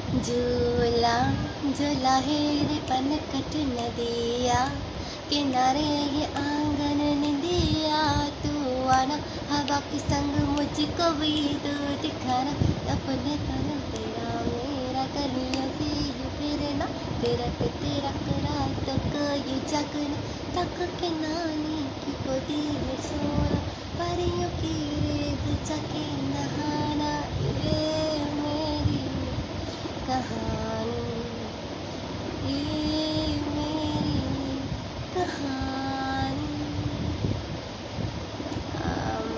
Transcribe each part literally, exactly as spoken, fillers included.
झूला झूला है रे पनकट नदिया, किनारे ये आंगन नदिया। तू आना हवा के संग मुझको भी तू दिखाना, अपने पर तेरा मेरा कलियों से यू फिरना, तेरा पे तेरा करा तो कोई जगना, तक के नानी की गोदी में सोना, परियों की रेत जाके नहाना। ये मेरी कहानी, ये मेरी कहानी। आम,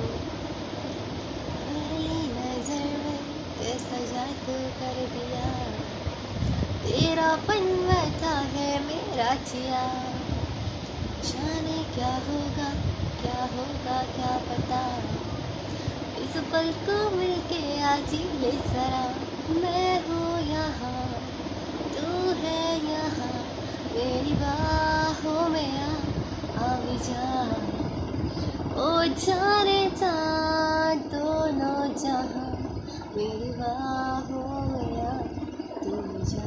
पहली नजर में कैसा जादू कर दिया, तेरा बनवाता है मेरा जिया। जाने क्या होगा क्या होगा क्या पता, इस पल को मिलके आज ही ले जरा। मैं हूँ यहाँ तू है यहाँ, मेरी बाहों में आ आ भी जा। ओ जाने जा दोनों जहाँ, मेरी बाहों में आ तू भी जा।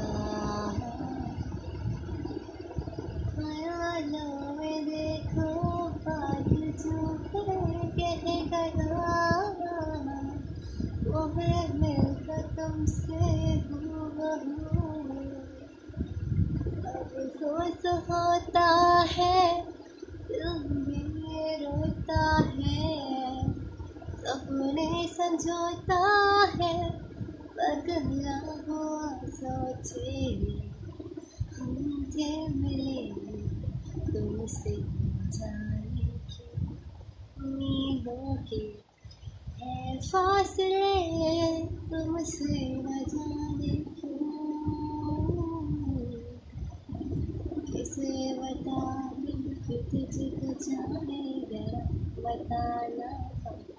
ख्यालों में देखो बादल जो है कह गया, वो है मिलकर तुमसे हूबहू। अफसोस होता है दिल में रोता है, सपने संजोता है, पगला हुआ सोचे हम थे मिले तुमसे जाने की उम्मीदों के है फासले, तुमसे न जाने क्यों। किसे बता कि तुझको जाने जरा बताना।